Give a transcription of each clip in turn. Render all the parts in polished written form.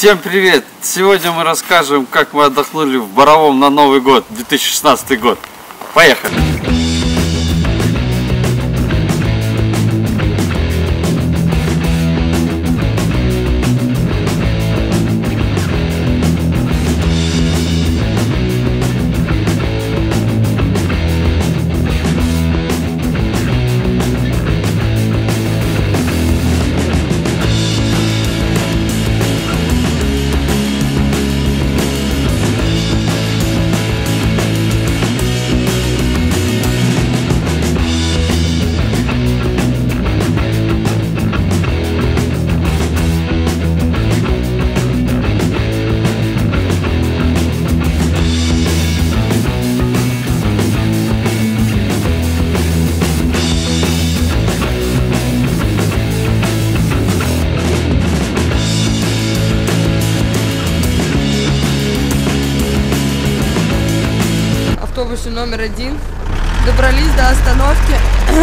Всем привет! Сегодня мы расскажем, как мы отдохнули в Боровом на Новый год, 2016 год. Поехали! Автобусе номер 1. Добрались до остановки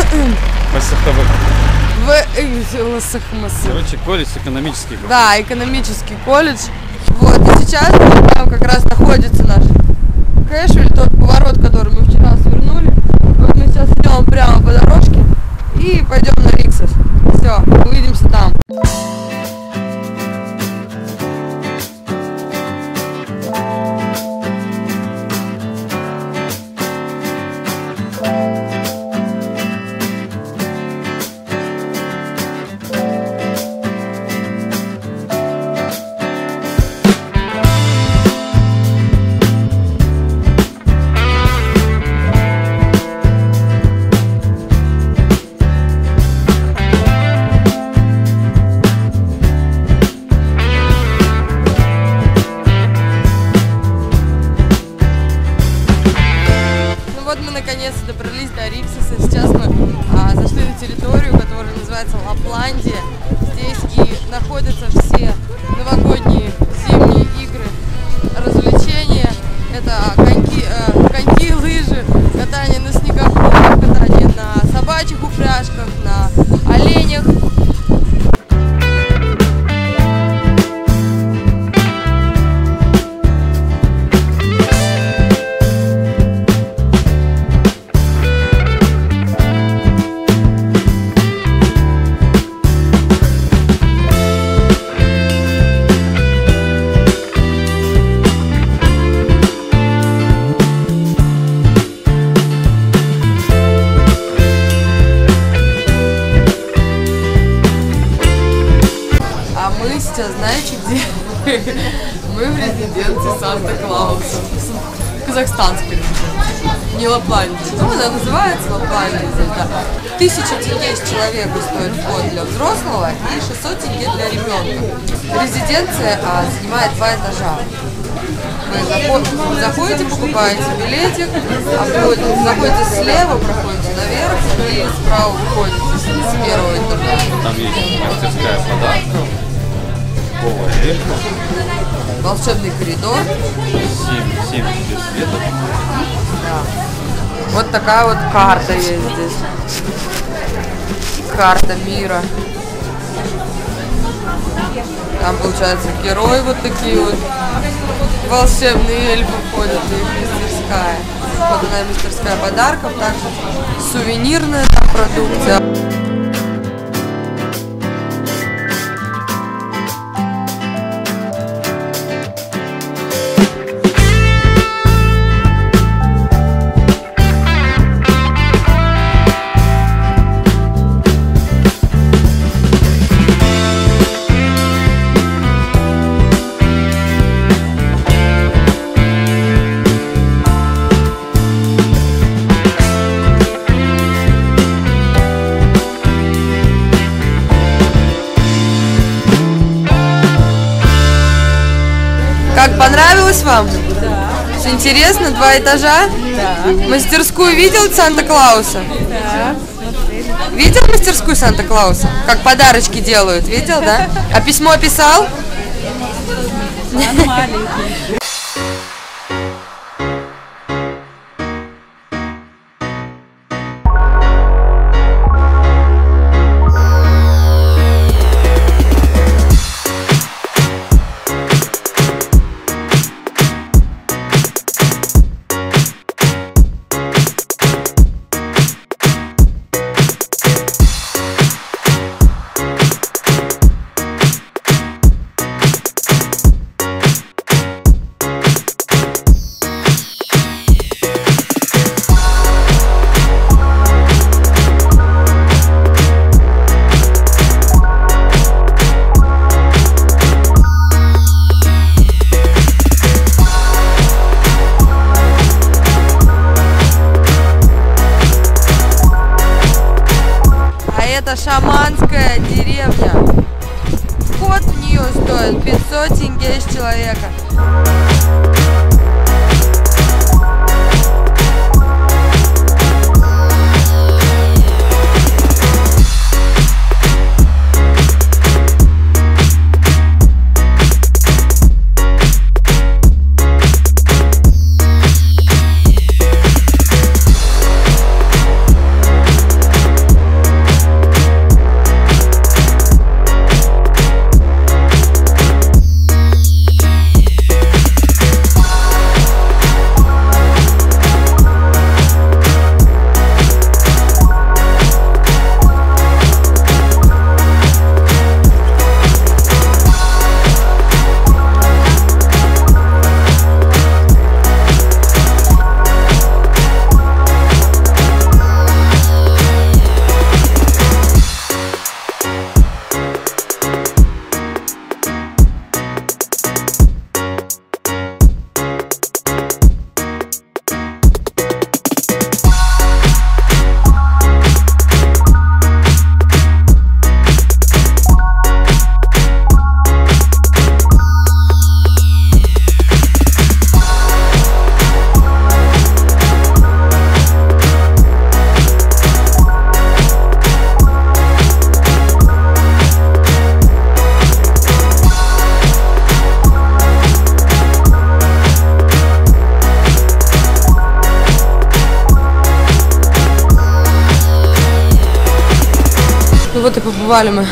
Короче, колледж экономический. Да, экономический колледж. Вот, и сейчас там как раз находится наш Кэшвиль, тот поворот, который мы вчера свернули. Вот мы сейчас идем прямо по дорожке и пойдем на Риксос. Все, увидимся там. Наконец-то добрались до Риксоса. Сейчас мы зашли на территорию, которая называется Лапландия. Здесь и находятся все новогодние зимние игры, развлечения. Это коньки, лыжи, катание на снегоходах, катание на собачьих упряжках, на оленях. Сейчас знаете где? Мы в резиденции Санта-Клауса. Казахстанской резиденции. Не Лапландия. Ну, она называется Лапландия здесь, да. 1000 тенге с человека стоит вход для взрослого и 600 тенге для ребенка. Резиденция занимает 2 этажа. Вы заходите, покупаете билетик, заходите слева, проходите наверх и справа выходите с 1-го этажа. Там есть мастерская подарков. Волшебный коридор. 7 светов. Да. Вот такая вот карта есть здесь. Карта мира. Там, получается, герои вот такие вот. Волшебные эльфы ходят, и их мастерская. Вот она мастерская подарков, также сувенирная там продукция. Как, понравилось вам? Да. Все интересно? 2 этажа? Да. Мастерскую видел Санта-Клауса? Да. Видел мастерскую Санта-Клауса? Как подарочки делают? Видел, да? А письмо писал? Он маленький. испанская деревня. Вход в нее стоит 500 тенге с человека. Ну вот и побывали мы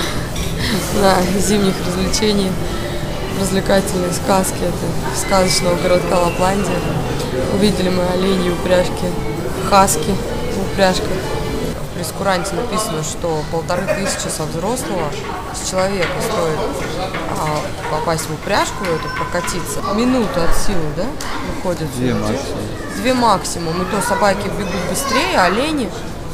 на зимних развлечениях, развлекательной сказке, это сказочного городка Лапландия. Увидели мы оленей, упряжки, хаски в упряжках. В прейскуранте написано, что 1500 со взрослого с человека стоит попасть в упряжку, это прокатиться. Минуту от силы, да, выходит? 2 максимум. 2 максимум. И то собаки бегут быстрее, олени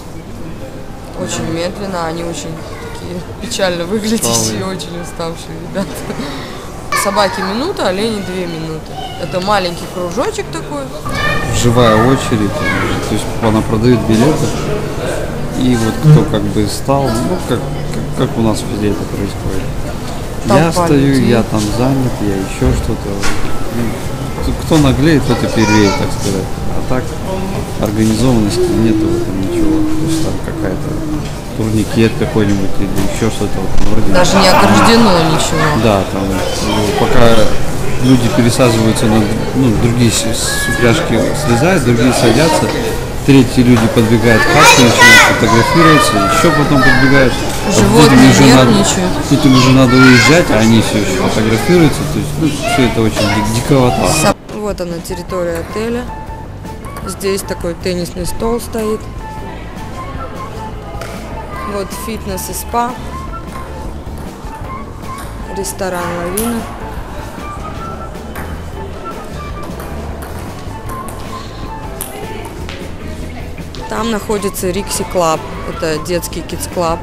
очень медленно, они очень такие печально выглядящие, очень уставшие ребята. Собаки минута, олени 2 минуты. Это маленький кружочек такой. Живая очередь, то есть она продает билеты. И вот кто как бы стал, ну как у нас везде это происходит. Я стою, я там занят, я еще что-то. Ну, кто наглеет, тот и первее, так сказать. А так организованности нету в этом ничего. То есть там какая-то турникет какой-нибудь или еще что-то вроде. Даже не ограждено ничего. Да, там пока люди пересаживаются на другие с упряжки слезают, другие садятся. Третьи люди подбегают к кассе, начинают фотографироваться, еще потом подбегают. Животные нервничают. Тут им уже надо уезжать, а они все еще фотографируются. То есть, все это очень диковато. Вот она, территория отеля. Здесь такой теннисный стол стоит. Вот фитнес и спа. Ресторан «Лавина». Там находится Рикси Клаб, это детский кидс-клаб.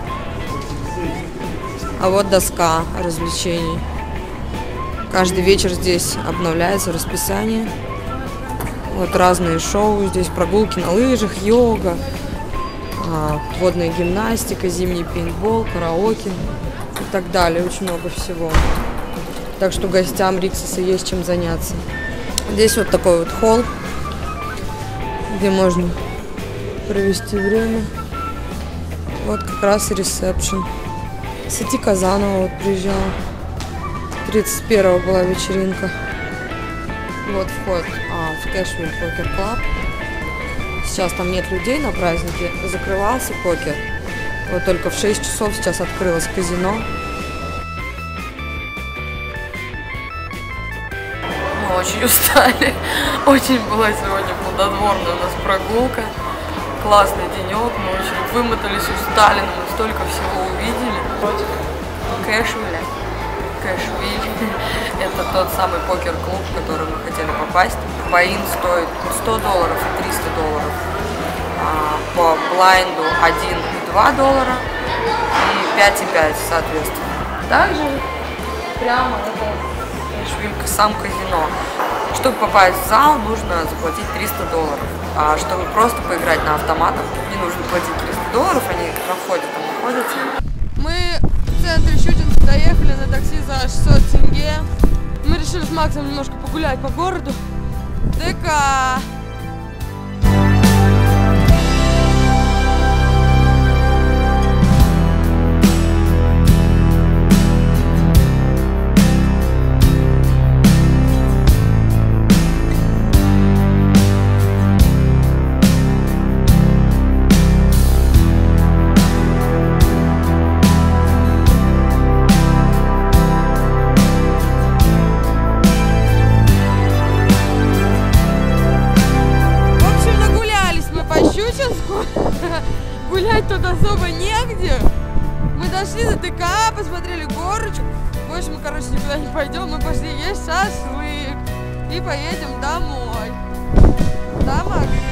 А вот доска развлечений. Каждый вечер здесь обновляется расписание. Вот разные шоу, здесь прогулки на лыжах, йога, водная гимнастика, зимний пейнтбол, караоке и так далее. Очень много всего. Так что гостям Риксиса есть чем заняться. Здесь вот такой вот холл, где можно провести время. Вот как раз и ресепшн. Сати Казанова вот приезжала. 31-го была вечеринка. Вот вход в Cashville Poker Club. Сейчас там нет людей на празднике. Закрывался покер. Вот только в 6 часов сейчас открылось казино. Мы очень устали. Очень была сегодня плодотворная у нас прогулка. Классный денек, мы очень вымотались, устали, но мы столько всего увидели. Cashville. Это тот самый покер-клуб, в который мы хотели попасть. Buy-in стоит $100 и $300. По блайнду 1 и $2 и 5 и 5, соответственно. Также прямо это Cashville, сам казино. Чтобы попасть в зал, нужно заплатить $300. А чтобы просто поиграть на автоматах, не нужно платить $300, они на входе там находятся. Мы в центре Щучинска доехали на такси за 600 тенге. Мы решили с Максом немножко погулять по городу. ДК. Гулять тут особо негде. Мы дошли до ДК, посмотрели горочку. Больше мы, короче, никуда не пойдем. Мы пошли есть шашлык и поедем домой. Да, Макс?